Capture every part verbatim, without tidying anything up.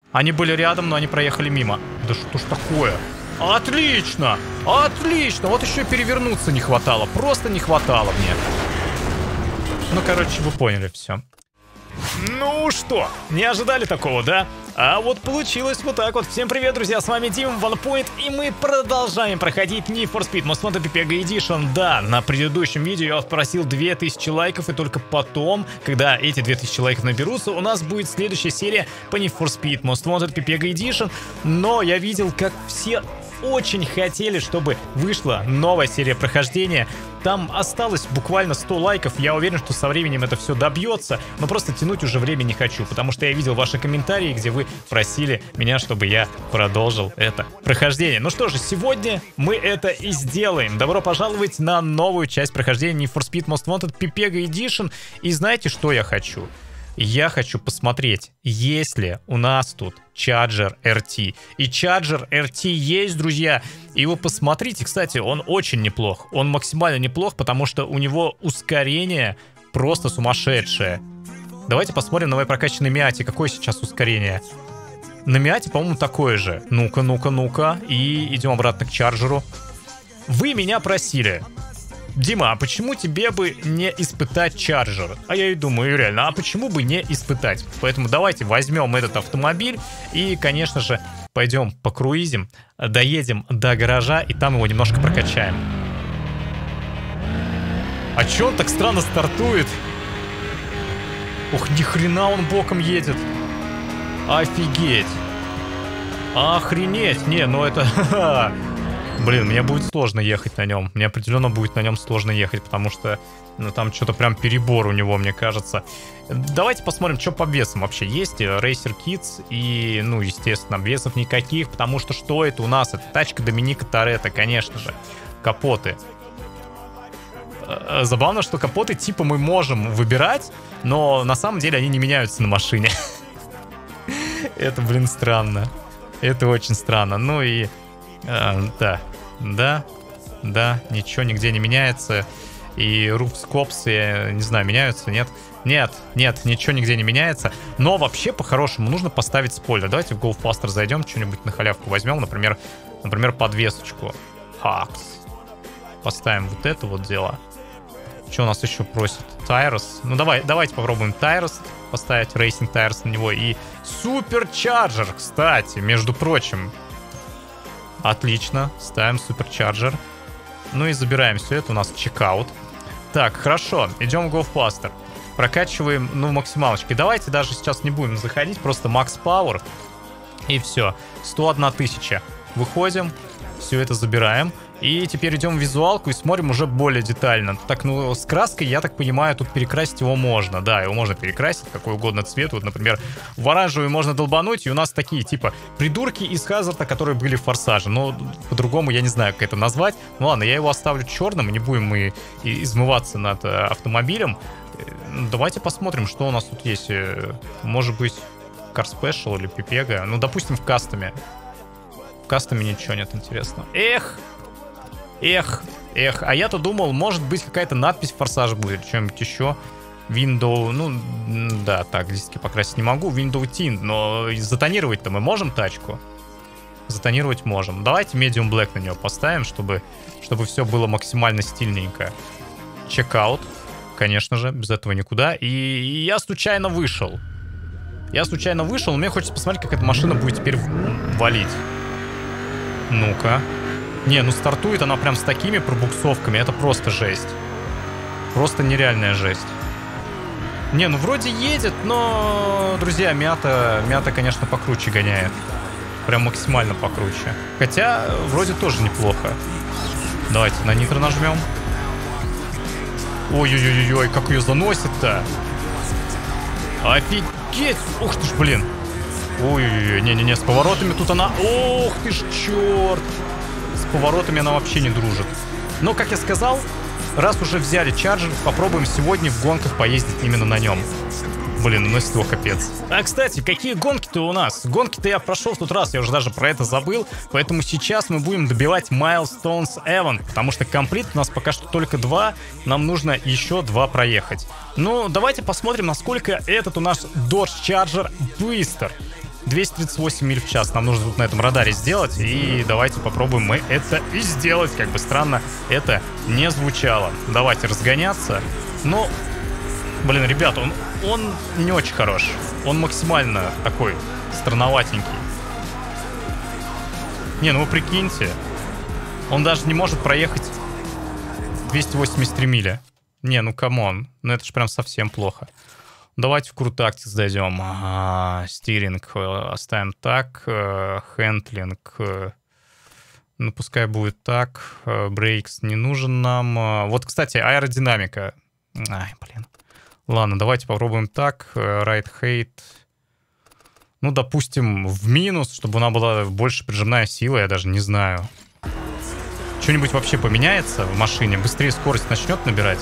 Они были рядом, но они проехали мимо. Да что ж такое? Отлично! Отлично! Вот еще перевернуться не хватало. Просто не хватало мне. Ну, короче, вы поняли все. Ну что, не ожидали такого, да? А вот получилось вот так вот. Всем привет, друзья, с вами Дим, OnePoint, и мы продолжаем проходить Need for Speed Most Wanted Pepega Edition. Да, на предыдущем видео я вас просил две тысячи лайков, и только потом, когда эти две тысячи лайков наберутся, у нас будет следующая серия по Need for Speed Most Wanted Pepega Edition. Но я видел, как все очень хотели, чтобы вышла новая серия прохождения. Там осталось буквально сто лайков. Я уверен, что со временем это все добьется. Но просто тянуть уже время не хочу, потому что я видел ваши комментарии, где вы просили меня, чтобы я продолжил это прохождение. Ну что же, сегодня мы это и сделаем. Добро пожаловать на новую часть прохождения Need for Speed Most Wanted Pepega Edition. И знаете, что я хочу? Я хочу посмотреть, есть ли у нас тут Charger эр ти. И Charger эр ти есть, друзья. И вы посмотрите, кстати, он очень неплох. Он максимально неплох, потому что у него ускорение просто сумасшедшее. Давайте посмотрим на моей прокачанной Миате, какое сейчас ускорение. На Миате, по-моему, такое же. Ну-ка, ну-ка, ну-ка. И идем обратно к Чарджеру. Вы меня просили: Дима, а почему тебе бы не испытать Чарджер? А я и думаю, реально, а почему бы не испытать? Поэтому давайте возьмем этот автомобиль и, конечно же, пойдем покруизим, доедем до гаража и там его немножко прокачаем. А чё он так странно стартует? Ух, ни хрена он боком едет. Офигеть. Охренеть. Не, ну это... Блин, мне будет сложно ехать на нем. Мне определенно будет на нем сложно ехать, потому что ну, там что-то прям перебор у него, мне кажется. Давайте посмотрим, что по весам вообще есть. Racer Kids и, ну, естественно, весов никаких, потому что что это у нас? Это тачка Доминика Торетто, конечно же. Капоты. Забавно, что капоты типа мы можем выбирать, но на самом деле они не меняются на машине. Это, блин, странно. Это очень странно. Ну и... А, да, да, да, ничего нигде не меняется. И руфскопсы, я не знаю, меняются, нет? Нет, нет, ничего нигде не меняется. Но вообще, по-хорошему, нужно поставить спойлер. Давайте в GolfBuster зайдем, что-нибудь на халявку возьмем. Например, например подвесочку. Хакс. Поставим вот это вот дело. Что у нас еще просит? Tires. Ну давай, давайте попробуем Tires поставить, Racing Tires на него. И Supercharger, кстати, между прочим. Отлично, ставим Supercharger. Ну и забираем все это, у нас чекаут. Так, хорошо, идем в GolfBuster. Прокачиваем, ну, максималочки. Давайте даже сейчас не будем заходить, просто Max Power. И все, сто одна тысяча. Выходим, все это забираем. И теперь идем в визуалку и смотрим уже более детально. Так, ну, с краской, я так понимаю, тут перекрасить его можно. Да, его можно перекрасить, какой угодно цвет. Вот, например, в оранжевый можно долбануть, и у нас такие, типа, придурки из Хазарда, которые были в Форсаже. Но по-другому я не знаю, как это назвать. Ну ладно, я его оставлю черным, не будем мы измываться над автомобилем. Давайте посмотрим, что у нас тут есть. Может быть, Car Special или Pepega. Ну, допустим, в кастоме. В кастоме ничего нет интересного. Эх! Эх, эх, а я-то думал, может быть, какая-то надпись «Форсаж» будет, что-нибудь еще. Window, ну, да, так, диски покрасить не могу. Window Tint, но затонировать-то мы можем тачку? Затонировать можем. Давайте Medium Black на нее поставим, чтобы, чтобы все было максимально стильненько. Checkout, конечно же, без этого никуда. И, и я случайно вышел. Я случайно вышел, но мне хочется посмотреть, как эта машина будет теперь валить. Ну-ка. Не, ну стартует она прям с такими пробуксовками, это просто жесть. Просто нереальная жесть. Не, ну вроде едет, но, друзья, Миата, Миата, конечно, покруче гоняет. Прям максимально покруче. Хотя, вроде тоже неплохо. Давайте на нитро нажмем. Ой-ой-ой-ой, как ее заносит-то. Офигеть! Ух ты ж, блин. Ой-ой-ой, не-не-не, с поворотами тут она... Ох ты ж, черт! С поворотами она вообще не дружит. Но, как я сказал, раз уже взяли Charger, попробуем сегодня в гонках поездить именно на нем. Блин, носит его капец. А, кстати, какие гонки-то у нас? Гонки-то я прошел в тот раз, я уже даже про это забыл. Поэтому сейчас мы будем добивать Milestones Event, потому что комплит у нас пока что только два. Нам нужно еще два проехать. Ну, давайте посмотрим, насколько этот у нас Dodge Charger быстр. двести тридцать восемь миль в час нам нужно тут на этом радаре сделать. И давайте попробуем мы это и сделать. Как бы странно это не звучало. Давайте разгоняться. Но, блин, ребят, он, он не очень хорош. Он максимально такой странноватенький. Не, ну вы прикиньте. Он даже не может проехать двести восемьдесят три мили. Не, ну камон. Ну это же прям совсем плохо. Давайте в Крутактис дойдем. А, стиринг оставим так. Хендлинг. Ну пускай будет так. Брейкс не нужен нам. Вот, кстати, аэродинамика. Ай, блин. Ладно, давайте попробуем так. Right height. Ну, допустим, в минус, чтобы она была больше прижимная сила, я даже не знаю. Что-нибудь вообще поменяется в машине? Быстрее скорость начнет набирать?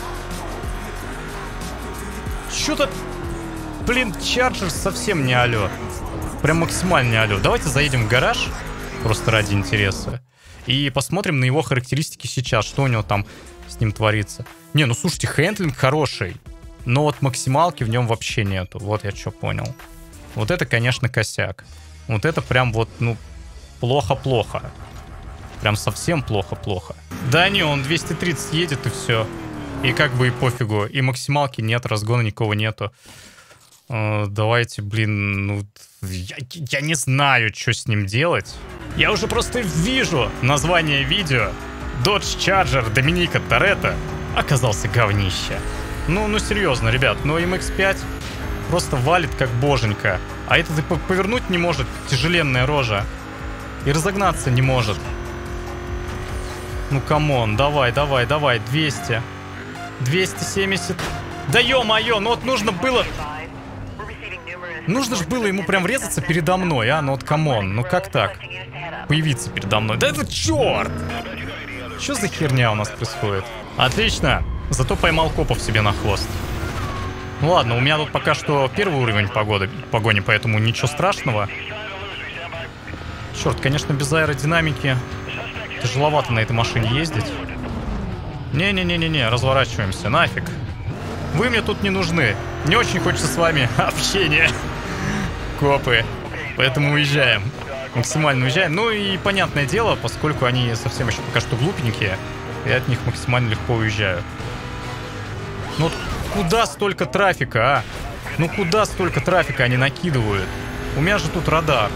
Что-то, блин, Чарджер совсем не алё. Прям максимально не алё. Давайте заедем в гараж, просто ради интереса. И посмотрим на его характеристики сейчас, что у него там с ним творится. Не, ну слушайте, хендлинг хороший. Но вот максималки в нем вообще нету. Вот я что понял. Вот это, конечно, косяк. Вот это прям вот, ну, плохо-плохо. Прям совсем плохо-плохо. Да не, он двести тридцать едет и все. И как бы и пофигу. И максималки нет, разгона никого нету. Э, давайте, блин, ну... Я, я не знаю, что с ним делать. Я уже просто вижу название видео. Dodge Charger Доминика Торетто оказался говнище. Ну, ну серьезно, ребят, но эм икс пять просто валит как боженька. А этот и повернуть не может, тяжеленная рожа. И разогнаться не может. Ну, камон, давай, давай, давай, двести. двести семьдесят. Да ё-моё, ну вот нужно было... Нужно же было ему прям врезаться передо мной, а? Ну вот камон, ну как так? Появиться передо мной. Да это черт! Что за херня у нас происходит? Отлично, зато поймал копов себе на хвост. Ну ладно, у меня тут пока что первый уровень погоды, погони, поэтому ничего страшного. Черт, конечно, без аэродинамики тяжеловато на этой машине ездить. Не-не-не-не-не, разворачиваемся, нафиг. Вы мне тут не нужны. Не очень хочется с вами общения. Копы. Поэтому уезжаем. Максимально уезжаем. Ну и понятное дело, поскольку они совсем еще пока что глупенькие, я от них максимально легко уезжаю. Ну куда столько трафика, а? Ну куда столько трафика они накидывают? У меня же тут радар.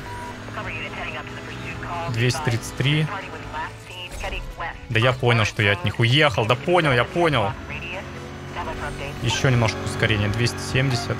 двести тридцать три. Да я понял, что я от них уехал. Да понял, я понял. Еще немножко ускорения. двести семьдесят.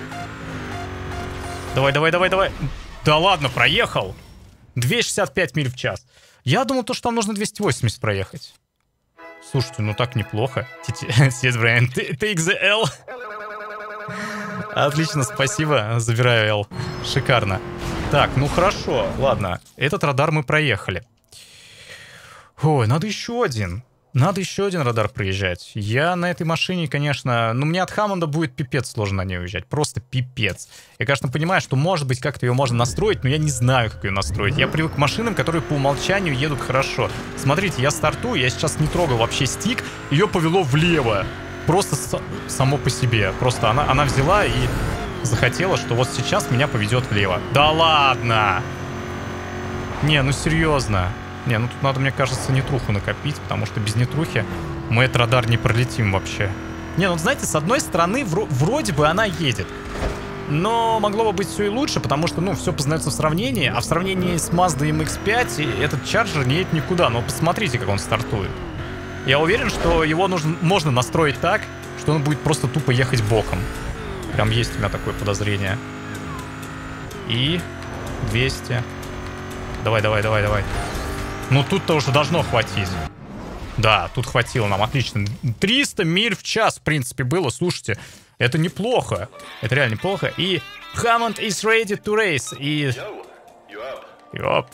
Давай, давай, давай, давай. Да ладно, проехал. двести шестьдесят пять миль в час. Я думал, то, что там нужно двести восемьдесят проехать. Слушайте, ну так неплохо. Съезд Брайан, take the L. Отлично, спасибо. Забираю L. Шикарно. Так, ну хорошо. Ладно, этот радар мы проехали. Ой, надо еще один. Надо еще один радар проезжать. Я на этой машине, конечно... Ну, мне от Хаммонда будет пипец сложно на ней уезжать. Просто пипец. Я, конечно, понимаю, что, может быть, как-то ее можно настроить, но я не знаю, как ее настроить. Я привык к машинам, которые по умолчанию едут хорошо. Смотрите, я стартую, я сейчас не трогал вообще стик. Ее повело влево. Просто с... само по себе. Просто она, она взяла и захотела, что вот сейчас меня поведет влево. Да ладно! Не, ну серьезно. Не, ну тут надо, мне кажется, нитруху накопить, потому что без нитрухи мы этот радар не пролетим вообще. Не, ну знаете, с одной стороны, вро вроде бы она едет. Но могло бы быть все и лучше, потому что, ну, все познается в сравнении. А в сравнении с Mazda эм икс пять этот Charger не едет никуда. Но посмотрите, как он стартует. Я уверен, что его нужно, можно настроить так, что он будет просто тупо ехать боком. Прям есть у меня такое подозрение. И двести. Давай, давай, давай, давай. Ну тут-то уже должно хватить. Да, тут хватило нам, отлично. триста миль в час, в принципе, было. Слушайте, это неплохо. Это реально неплохо. И Hammond is ready to race. И... Йоп.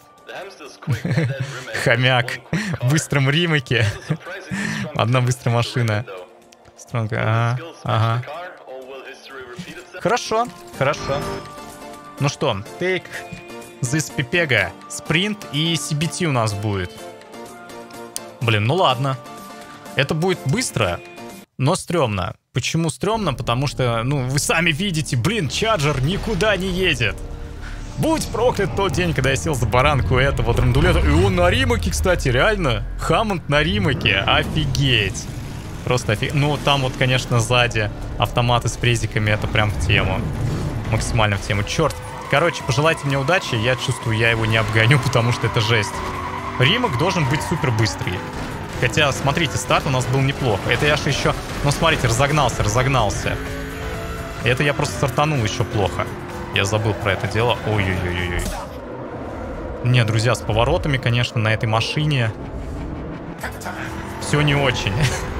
Хомяк. В быстром ремейке. Одна быстрая машина. Ага, ага. Хорошо, хорошо. Ну что, take... This Pepega, спринт и си би ти у нас будет. Блин, ну ладно. Это будет быстро, но стрёмно. Почему стрёмно? Потому что, ну, вы сами видите, блин, Charger никуда не едет. Будь проклят тот день, когда я сел за баранку этого драндулета. И он на римаке, кстати, реально. Хаммонд на римаке. Офигеть. Просто офигеть. Ну, там вот, конечно, сзади автоматы с презиками. Это прям в тему. Максимально в тему. Черт. Короче, пожелайте мне удачи. Я чувствую, я его не обгоню, потому что это жесть. Римак должен быть супер быстрый. Хотя, смотрите, старт у нас был неплохо. Это я же еще... Ну, смотрите, разогнался, разогнался. Это я просто стартанул еще плохо. Я забыл про это дело. Ой-ой-ой-ой. Не, друзья, с поворотами, конечно, на этой машине все не очень.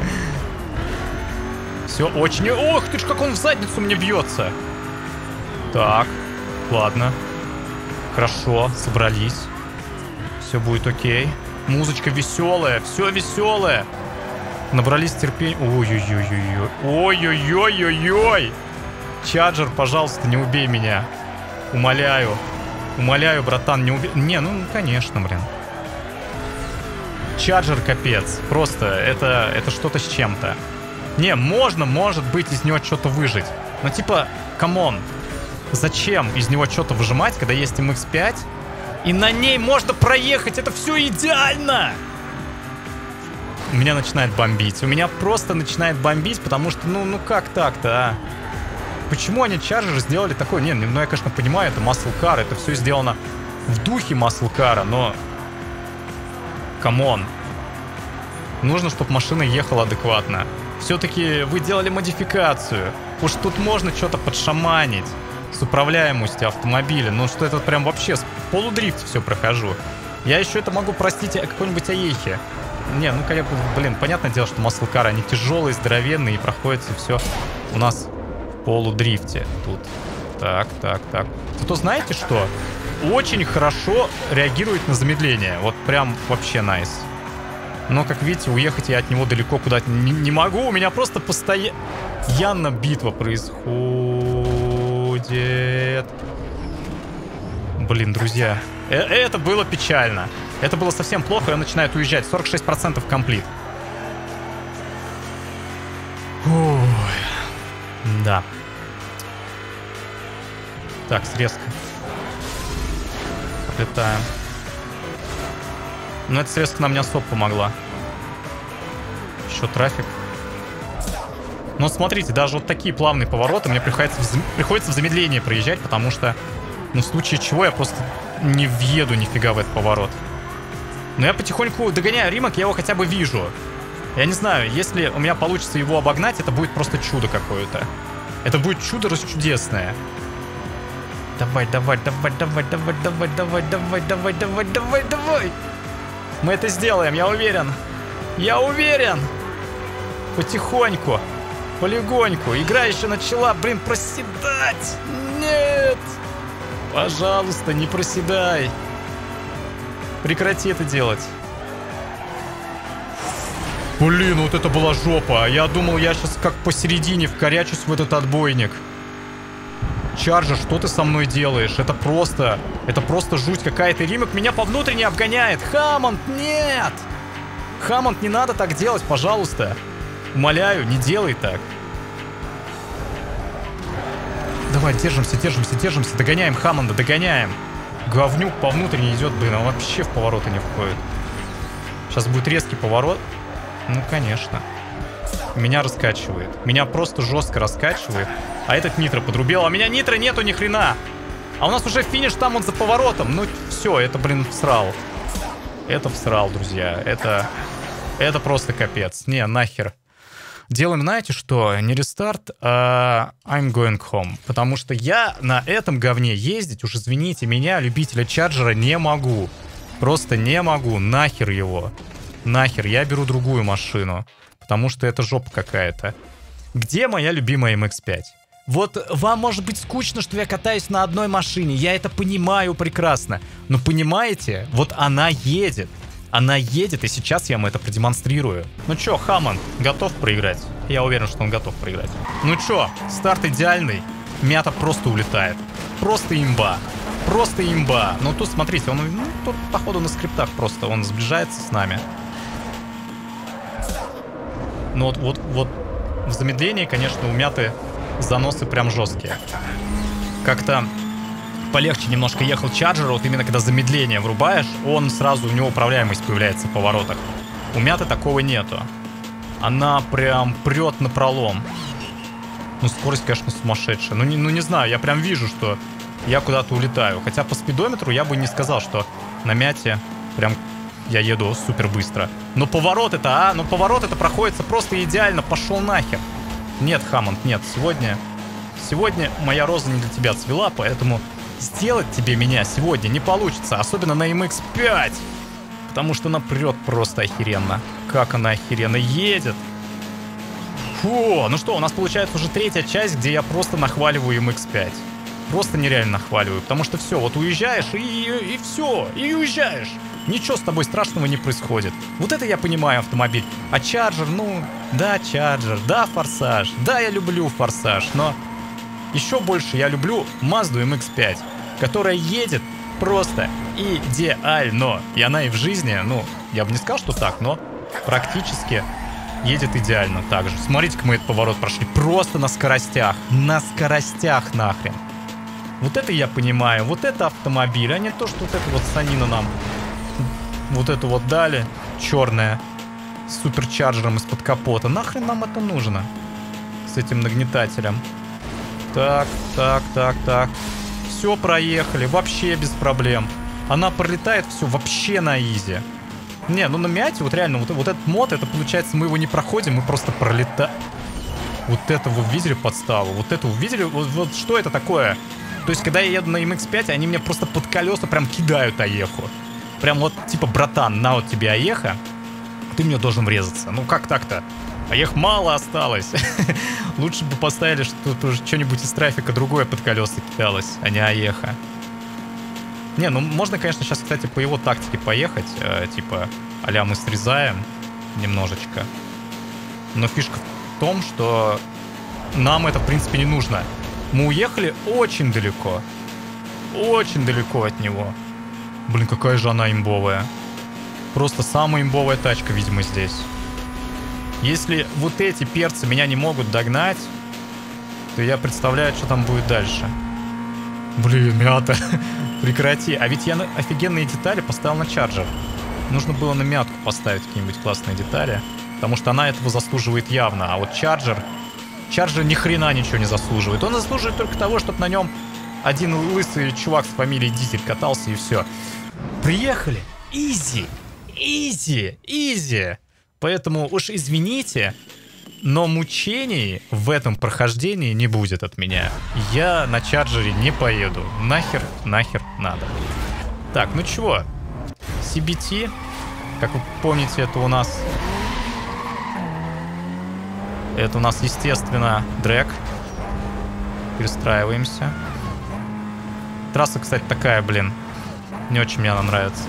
Все очень... Ох, ты ж как он в задницу мне бьется. Так, ладно. Хорошо, собрались. Все будет окей. Музычка веселая, все веселое. Набрались терпения. Ой-ой-ой-ой-ой. Ой-ой-ой-ой-ой. Чаджер, пожалуйста, не убей меня. Умоляю. Умоляю, братан, не убей... Не, ну, конечно, блин. Чаджер капец. Просто это, это что-то с чем-то. Не, можно, может быть, из него что-то выжить. Но типа, камон. Зачем из него что-то выжимать, когда есть эм икс пять? И на ней можно проехать. Это все идеально. Меня начинает бомбить. У меня просто начинает бомбить, потому что, ну, ну как так-то, а? Почему они Charger сделали такое? Не, ну я, конечно, понимаю, это Muscle Car, это все сделано в духе Muscle Car, но... Камон. Нужно, чтобы машина ехала адекватно. Все-таки вы делали модификацию. Уж тут можно что-то подшаманить с управляемостью автомобиля. Ну что это прям вообще с полудрифт все прохожу. Я еще это могу простить какой-нибудь Аехе. Не, ну, конечно, блин, понятное дело, что Muscle Car, они тяжелые, здоровенные, и проходится все у нас... полудрифте тут. Так, так, так. Зато знаете что? Очень хорошо реагирует на замедление. Вот прям вообще найс. Но, как видите, уехать я от него далеко куда-то не, не могу. У меня просто постоянно битва происходит. Блин, друзья. Э это было печально. Это было совсем плохо, и он начинает уезжать. сорок шесть процентов комплит. Ой. Да. Так, срезка. Подлетаем. Но эта срезка нам не особо помогла. Еще трафик. Но смотрите, даже вот такие плавные повороты мне приходится в, зам... приходится в замедление проезжать, потому что, ну, в случае чего я просто не въеду нифига в этот поворот. Но я потихоньку догоняю Римак, я его хотя бы вижу. Я не знаю, если у меня получится его обогнать, это будет просто чудо какое-то. Это будет чудо расчудесное. Давай, давай, давай, давай, давай, давай, давай, давай, давай, давай, давай, давай. Мы это сделаем, я уверен. Я уверен. Потихоньку, полегоньку. Игра еще начала, блин, проседать. Нет. Пожалуйста, не проседай. Прекрати это делать. Блин, вот это была жопа. Я думал, я сейчас как посередине вкорячусь в этот отбойник. Чарджер, что ты со мной делаешь? Это просто... Это просто жуть какая-то. Римак меня по внутренней обгоняет. Хаммонд, нет! Хаммонд, не надо так делать, пожалуйста. Умоляю, не делай так. Давай, держимся, держимся, держимся. Догоняем Хаммонда, догоняем. Говнюк по внутренней идет, блин, он вообще в повороты не входит. Сейчас будет резкий поворот. Ну, конечно. Меня раскачивает. Меня просто жестко раскачивает. А этот нитро подрубил. А у меня нитро нету ни хрена. А у нас уже финиш там вот за поворотом. Ну, все, это, блин, всрал. Это всрал, друзья. Это... Это просто капец. Не, нахер. Делаем, знаете что? Не рестарт, а I'm going home. Потому что я на этом говне ездить, уж извините меня, любителя Чарджера, не могу. Просто не могу. Нахер его. Нахер. Я беру другую машину. Потому что это жопа какая-то. Где моя любимая эм икс пять? Вот вам может быть скучно, что я катаюсь на одной машине. Я это понимаю прекрасно. Но понимаете, вот она едет. Она едет, и сейчас я вам это продемонстрирую. Ну чё, Хаммонд, готов проиграть? Я уверен, что он готов проиграть. Ну чё, старт идеальный. Мята просто улетает. Просто имба. Просто имба. Ну тут, смотрите, он, ну, тут, походу, на скриптах просто. Он сближается с нами. Ну вот, вот, вот в замедлении, конечно, у Мяты заносы прям жесткие. Как-то полегче немножко ехал Чарджер, вот именно когда замедление врубаешь, он сразу, у него управляемость появляется в поворотах. У Мяты такого нету. Она прям прет напролом. Ну, скорость, конечно, сумасшедшая. Ну не, ну, не знаю, я прям вижу, что я куда-то улетаю. Хотя по спидометру я бы не сказал, что на Мяте прям я еду супер быстро. Но поворот это, а? Ну, поворот это проходится просто идеально. Пошел нахер. Нет, Хаммонд, нет. Сегодня... Сегодня моя роза не для тебя цвела, поэтому сделать тебе меня сегодня не получится. Особенно на эм икс пять. Потому что она прет просто охеренно. Как она охеренно едет. Фу, ну что, у нас получается уже третья часть, где я просто нахваливаю эм икс пять. Просто нереально нахваливаю. Потому что все, вот уезжаешь и, и, и все, и уезжаешь. Ничего с тобой страшного не происходит. Вот это я понимаю автомобиль. А Чарджер, ну, да, Чарджер, да, Форсаж. Да, я люблю Форсаж, но еще больше я люблю Mazda эм икс пять, которая едет просто идеально. И она и в жизни, ну, я бы не сказал, что так, но практически едет идеально так же. Смотрите-ка, мы этот поворот прошли просто на скоростях. На скоростях нахрен. Вот это я понимаю. Вот это автомобиль, а не то, что вот это вот санина нам вот эту вот дали, черная, с суперчарджером из-под капота. Нахрен нам это нужно? С этим нагнетателем. Так, так, так, так. Все, проехали, вообще без проблем. Она пролетает все вообще на изи. Не, ну на Мяте вот реально, вот, вот этот мод, это получается, мы его не проходим, мы просто пролетаем. Вот это вы видели подставу? Вот это увидели? Вот, вот что это такое? То есть, когда я еду на эм икс пять, они мне просто под колеса прям кидают Аеху. Прям вот, типа, братан, на вот тебе Аеха, ты мне должен врезаться. Ну как так-то? Аех мало осталось. Лучше бы поставили, что тут уже что-нибудь из трафика другое под колеса кидалось, а не Аеха. Не, ну можно, конечно, сейчас, кстати, по его тактике поехать. Э, типа, а-ля мы срезаем немножечко. Но фишка в том, что нам это, в принципе, не нужно. Мы уехали очень далеко. Очень далеко от него. Блин, какая же она имбовая. Просто самая имбовая тачка, видимо, здесь. Если вот эти перцы меня не могут догнать, то я представляю, что там будет дальше. Блин, Мята, прекрати. А ведь я на офигенные детали поставил на Чарджер. Нужно было на Мятку поставить какие-нибудь классные детали, потому что она этого заслуживает явно. А вот Чарджер... Чарджер ни хрена ничего не заслуживает. Он заслуживает только того, чтобы на нем один лысый чувак с фамилией Дизель катался, и все. Приехали. Изи. Изи. Изи. Поэтому уж извините, но мучений в этом прохождении не будет от меня. Я на Чарджере не поеду. Нахер, нахер надо. Так, ну чего? си би ти. Как вы помните, это у нас... Это у нас, естественно, дрэк. Перестраиваемся. Трасса, кстати, такая, блин. Не очень мне она нравится.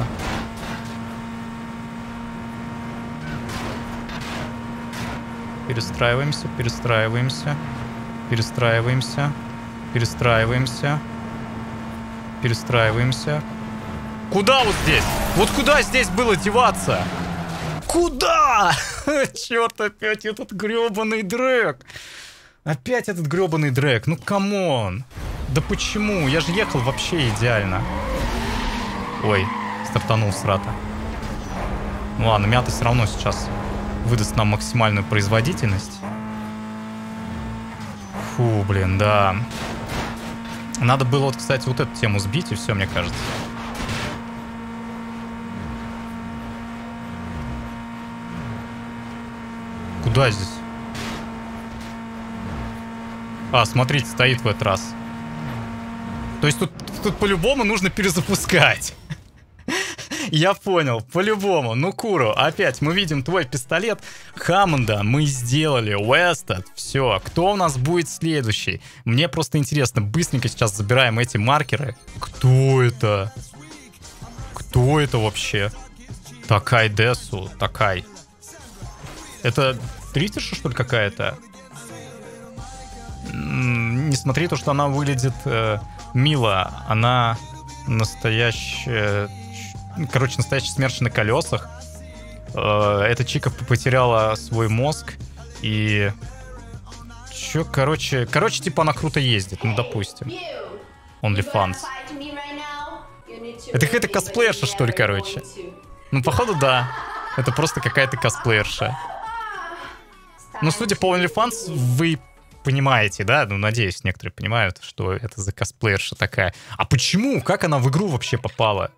Перестраиваемся, перестраиваемся. Перестраиваемся. Перестраиваемся. Перестраиваемся. Куда вот здесь? Вот куда здесь было деваться? Куда? Черт, опять этот гребаный дрэк. Опять этот гребаный дрэк. Ну, камон. Да почему? Я же ехал вообще идеально. Ой, стартанул срата. Ну ладно, Мята все равно сейчас выдаст нам максимальную производительность. Фу, блин, да. Надо было, вот, кстати, вот эту тему сбить, и все, мне кажется. Куда здесь? А, смотрите, стоит в этот раз. То есть тут, тут по-любому нужно перезапускать. Я понял, по-любому. Ну, Куру, опять мы видим твой пистолет. Хаммонда мы сделали. Уэстед, все. Кто у нас будет следующий? Мне просто интересно. Быстренько сейчас забираем эти маркеры. Кто это? Кто это вообще? Такай Десу, Такай. Это тридцать, что ли, какая-то? Не смотри, то, что она выглядит э, мило. Она настоящая... Короче, настоящий смерч на колесах. Э, эта чика потеряла свой мозг. И... Чё, короче... Короче, типа она круто ездит, ну, допустим. OnlyFans. Это какая-то косплеерша, что ли, короче? Ну, походу, да. Это просто какая-то косплеерша. Ну, судя по OnlyFans, вы понимаете, да? Ну, надеюсь, некоторые понимают, что это за косплеерша такая. А почему? Как она в игру вообще попала?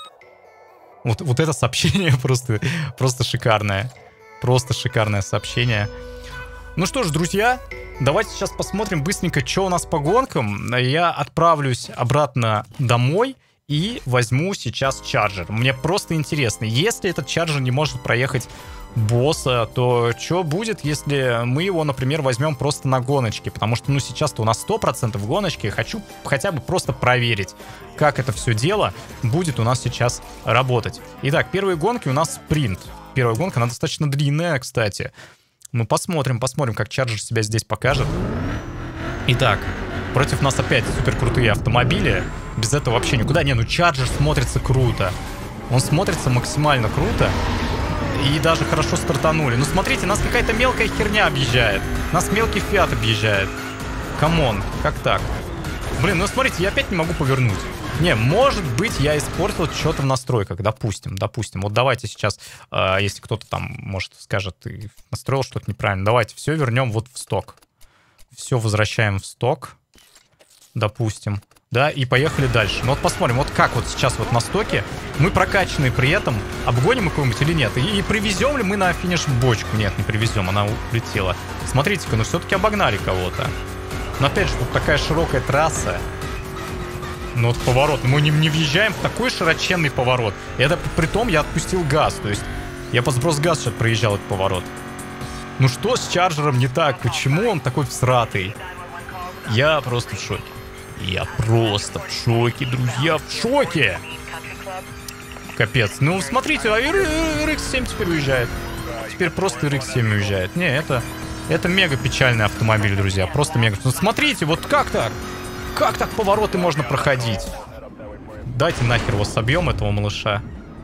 Вот, вот это сообщение просто, просто шикарное. Просто шикарное сообщение. Ну что ж, друзья, давайте сейчас посмотрим быстренько, что у нас по гонкам. Я отправлюсь обратно домой и возьму сейчас чарджер. Мне просто интересно, если этот чарджер не может проехать босса, то что будет, если мы его, например, возьмем просто на гоночке? Потому что, ну, сейчас-то у нас сто процентов гоночки. Хочу хотя бы просто проверить, как это все дело будет у нас сейчас работать. Итак, первые гонки у нас спринт. Первая гонка, она достаточно длинная, кстати. Ну, посмотрим, посмотрим, как чарджер себя здесь покажет. Итак, против нас опять супер крутые автомобили. Без этого вообще никуда. Не, ну чарджер смотрится круто. Он смотрится максимально круто. И даже хорошо стартанули. Ну, смотрите, нас какая-то мелкая херня объезжает. Нас мелкий фиат объезжает. Камон, как так? Блин, ну смотрите, я опять не могу повернуть. Не, может быть, я испортил что-то в настройках. Допустим, допустим. Вот давайте сейчас, э, если кто-то там, может, скажет, ты настроил что-то неправильно. Давайте все вернем вот в сток. Все возвращаем в сток. Допустим. Да, и поехали дальше. Ну вот посмотрим, вот как вот сейчас вот на стоке мы прокачанные при этом, обгоним мы кого-нибудь или нет. И, и привезем ли мы на финиш бочку? Нет, не привезем, она улетела. Смотрите-ка, ну все-таки обогнали кого-то. Но опять же, тут такая широкая трасса. Ну вот поворот, мы не, не въезжаем в такой широченный поворот. Это при том я отпустил газ, то есть я под сброс газа сейчас проезжал этот поворот. Ну что с чарджером не так? Почему он такой всратый? Я просто в шоке. Я просто в шоке, друзья, в шоке! Капец. Ну, смотрите, а эр икс семь теперь уезжает. Теперь просто эр икс семь уезжает. Не, это, это мега печальный автомобиль, друзья. Просто мега... Ну, смотрите, вот как так? Как так повороты можно проходить? Дайте нахер его собьем, этого малыша.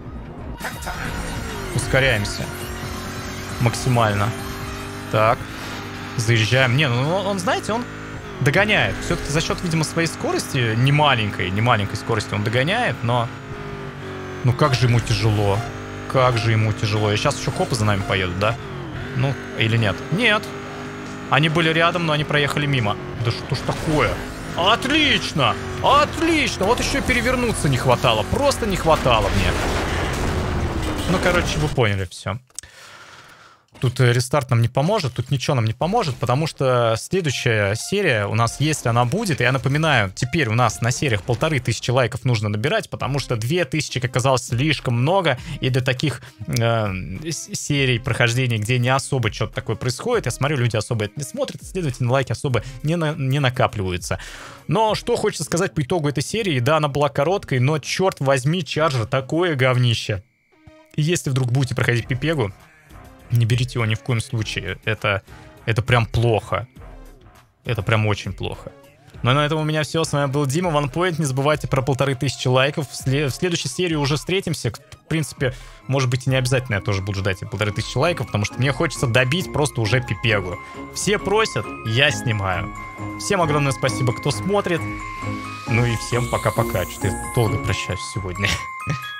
Ускоряемся. Максимально. Так. Заезжаем. Не, ну он, знаете, он... догоняет. Все-таки за счет, видимо, своей скорости, не маленькой, не маленькой скорости он догоняет, но... Ну как же ему тяжело. Как же ему тяжело. И сейчас еще копы за нами поедут, да? Ну, или нет? Нет. Они были рядом, но они проехали мимо. Да что ж такое? Отлично! Отлично! Вот еще перевернуться не хватало. Просто не хватало мне. Ну, короче, вы поняли все. Тут рестарт нам не поможет, тут ничего нам не поможет, потому что следующая серия у нас, если она будет, я напоминаю, теперь у нас на сериях полторы тысячи лайков нужно набирать, потому что две тысячи, как оказалось, слишком много, и для таких э, серий прохождений, где не особо что-то такое происходит, я смотрю, люди особо это не смотрят, следовательно, лайки особо не, на, не накапливаются. Но что хочется сказать по итогу этой серии, да, она была короткой, но черт возьми, чарджер такое говнище. И если вдруг будете проходить пипегу, не берите его ни в коем случае. Это, это прям плохо. Это прям очень плохо. Ну и на этом у меня все. С вами был Дима, OnePoint. Не забывайте про полторы тысячи лайков. В, след... в следующей серии уже встретимся. В принципе, может быть и не обязательно я тоже буду ждать полторы тысячи лайков, потому что мне хочется добить просто уже пипегу. Все просят, я снимаю. Всем огромное спасибо, кто смотрит. Ну и всем пока-пока. Что-то я долго прощаюсь сегодня.